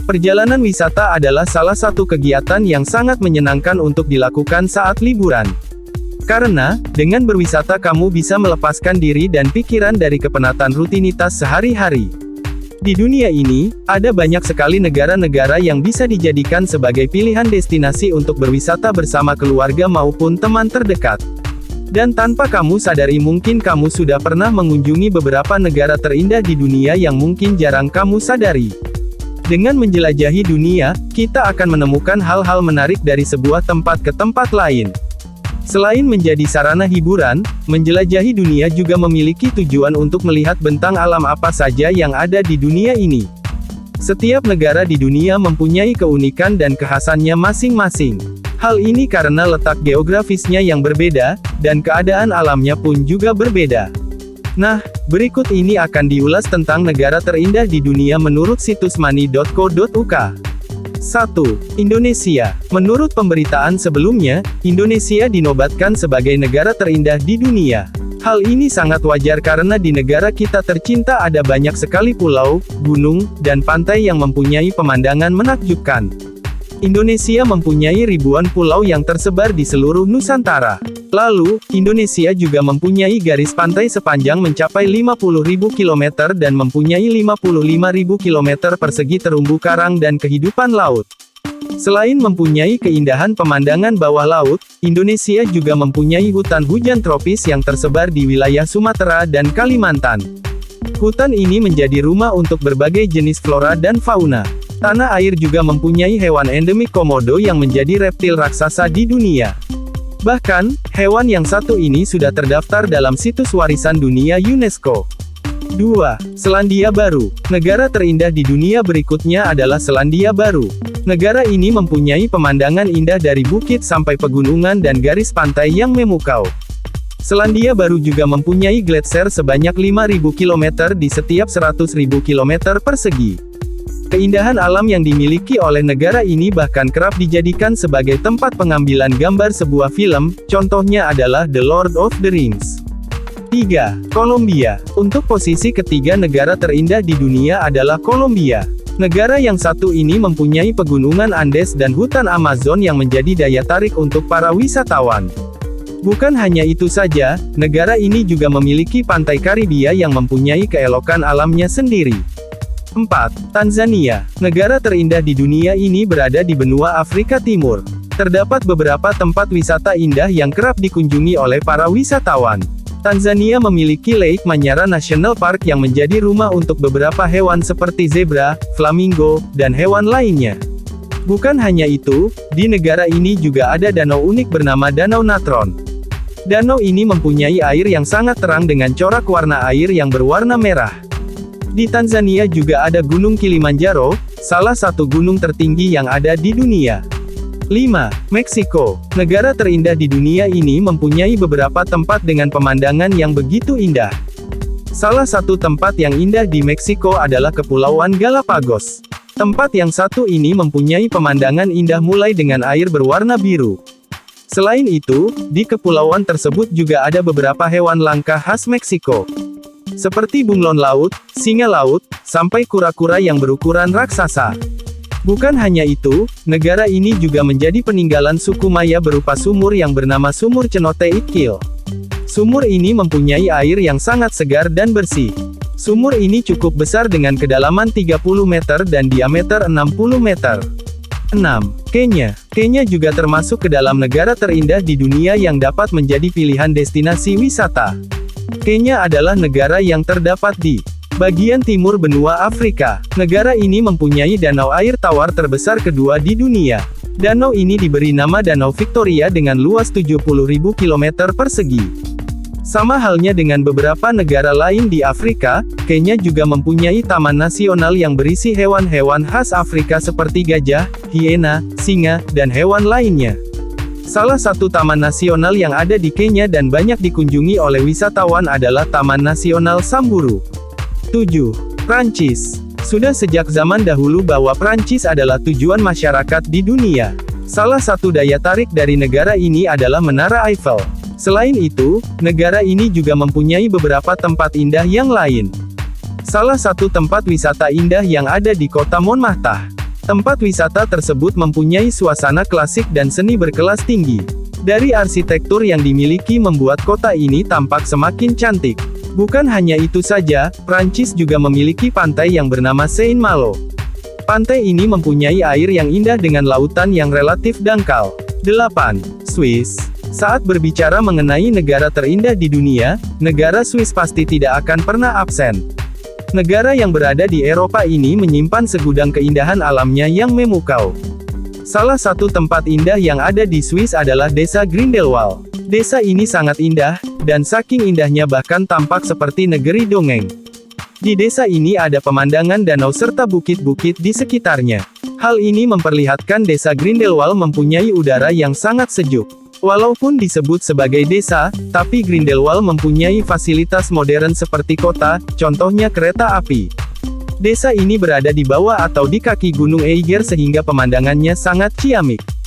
Perjalanan wisata adalah salah satu kegiatan yang sangat menyenangkan untuk dilakukan saat liburan. Karena, dengan berwisata kamu bisa melepaskan diri dan pikiran dari kepenatan rutinitas sehari-hari. Di dunia ini, ada banyak sekali negara-negara yang bisa dijadikan sebagai pilihan destinasi untuk berwisata bersama keluarga maupun teman terdekat. Dan tanpa kamu sadari mungkin kamu sudah pernah mengunjungi beberapa negara terindah di dunia yang mungkin jarang kamu sadari. Dengan menjelajahi dunia, kita akan menemukan hal-hal menarik dari sebuah tempat ke tempat lain. Selain menjadi sarana hiburan, menjelajahi dunia juga memiliki tujuan untuk melihat bentang alam apa saja yang ada di dunia ini. Setiap negara di dunia mempunyai keunikan dan kekhasannya masing-masing. Hal ini karena letak geografisnya yang berbeda, dan keadaan alamnya pun juga berbeda. Nah, berikut ini akan diulas tentang negara terindah di dunia menurut situs money.co.uk. 1. Indonesia. Menurut pemberitaan sebelumnya, Indonesia dinobatkan sebagai negara terindah di dunia. Hal ini sangat wajar karena di negara kita tercinta ada banyak sekali pulau, gunung, dan pantai yang mempunyai pemandangan menakjubkan. Indonesia mempunyai ribuan pulau yang tersebar di seluruh Nusantara. Lalu, Indonesia juga mempunyai garis pantai sepanjang mencapai 50.000 km dan mempunyai 55.000 km persegi terumbu karang dan kehidupan laut. Selain mempunyai keindahan pemandangan bawah laut, Indonesia juga mempunyai hutan hujan tropis yang tersebar di wilayah Sumatera dan Kalimantan. Hutan ini menjadi rumah untuk berbagai jenis flora dan fauna. Tanah air juga mempunyai hewan endemik komodo yang menjadi reptil raksasa di dunia. Bahkan, hewan yang satu ini sudah terdaftar dalam situs warisan dunia UNESCO. 2. Selandia Baru. Negara terindah di dunia berikutnya adalah Selandia Baru. Negara ini mempunyai pemandangan indah dari bukit sampai pegunungan dan garis pantai yang memukau. Selandia Baru juga mempunyai gletser sebanyak 5.000 km di setiap 100.000 km persegi. Keindahan alam yang dimiliki oleh negara ini bahkan kerap dijadikan sebagai tempat pengambilan gambar sebuah film, contohnya adalah The Lord of the Rings. 3. Kolombia. Untuk posisi ketiga negara terindah di dunia adalah Kolombia. Negara yang satu ini mempunyai pegunungan Andes dan hutan Amazon yang menjadi daya tarik untuk para wisatawan. Bukan hanya itu saja, negara ini juga memiliki pantai Karibia yang mempunyai keelokan alamnya sendiri. 4. Tanzania. Negara terindah di dunia ini berada di benua Afrika Timur. Terdapat beberapa tempat wisata indah yang kerap dikunjungi oleh para wisatawan. Tanzania memiliki Lake Manyara National Park yang menjadi rumah untuk beberapa hewan seperti zebra, flamingo, dan hewan lainnya. Bukan hanya itu, di negara ini juga ada danau unik bernama Danau Natron. Danau ini mempunyai air yang sangat terang dengan corak warna air yang berwarna merah. Di Tanzania juga ada Gunung Kilimanjaro, salah satu gunung tertinggi yang ada di dunia. 5. Meksiko. Negara terindah di dunia ini mempunyai beberapa tempat dengan pemandangan yang begitu indah. Salah satu tempat yang indah di Meksiko adalah Kepulauan Galapagos. Tempat yang satu ini mempunyai pemandangan indah mulai dengan air berwarna biru. Selain itu, di kepulauan tersebut juga ada beberapa hewan langka khas Meksiko. Seperti bunglon laut, singa laut, sampai kura-kura yang berukuran raksasa. Bukan hanya itu, negara ini juga menjadi peninggalan suku Maya berupa sumur yang bernama Sumur Cenote Iqil. Sumur ini mempunyai air yang sangat segar dan bersih. Sumur ini cukup besar dengan kedalaman 30 meter dan diameter 60 meter. 6. Kenya. Kenya juga termasuk ke dalam negara terindah di dunia yang dapat menjadi pilihan destinasi wisata. Kenya adalah negara yang terdapat di bagian timur benua Afrika. Negara ini mempunyai danau air tawar terbesar kedua di dunia. Danau ini diberi nama Danau Victoria dengan luas 70.000 km persegi. Sama halnya dengan beberapa negara lain di Afrika, Kenya juga mempunyai taman nasional yang berisi hewan-hewan khas Afrika seperti gajah, hiena, singa, dan hewan lainnya. Salah satu taman nasional yang ada di Kenya dan banyak dikunjungi oleh wisatawan adalah Taman Nasional Samburu. 7. Prancis. Sudah sejak zaman dahulu bahwa Prancis adalah tujuan masyarakat di dunia. Salah satu daya tarik dari negara ini adalah Menara Eiffel. Selain itu, negara ini juga mempunyai beberapa tempat indah yang lain. Salah satu tempat wisata indah yang ada di kota Montmartre Tempat wisata tersebut mempunyai suasana klasik dan seni berkelas tinggi. Dari arsitektur yang dimiliki membuat kota ini tampak semakin cantik. Bukan hanya itu saja, Prancis juga memiliki pantai yang bernama Saint-Malo. Pantai ini mempunyai air yang indah dengan lautan yang relatif dangkal. 8. Swiss. Saat berbicara mengenai negara terindah di dunia, negara Swiss pasti tidak akan pernah absen. Negara yang berada di Eropa ini menyimpan segudang keindahan alamnya yang memukau. Salah satu tempat indah yang ada di Swiss adalah Desa Grindelwald. Desa ini sangat indah, dan saking indahnya bahkan tampak seperti negeri dongeng. Di desa ini ada pemandangan danau serta bukit-bukit di sekitarnya. Hal ini memperlihatkan Desa Grindelwald mempunyai udara yang sangat sejuk. Walaupun disebut sebagai desa, tapi Grindelwald mempunyai fasilitas modern seperti kota, contohnya kereta api. Desa ini berada di bawah atau di kaki Gunung Eiger sehingga pemandangannya sangat ciamik.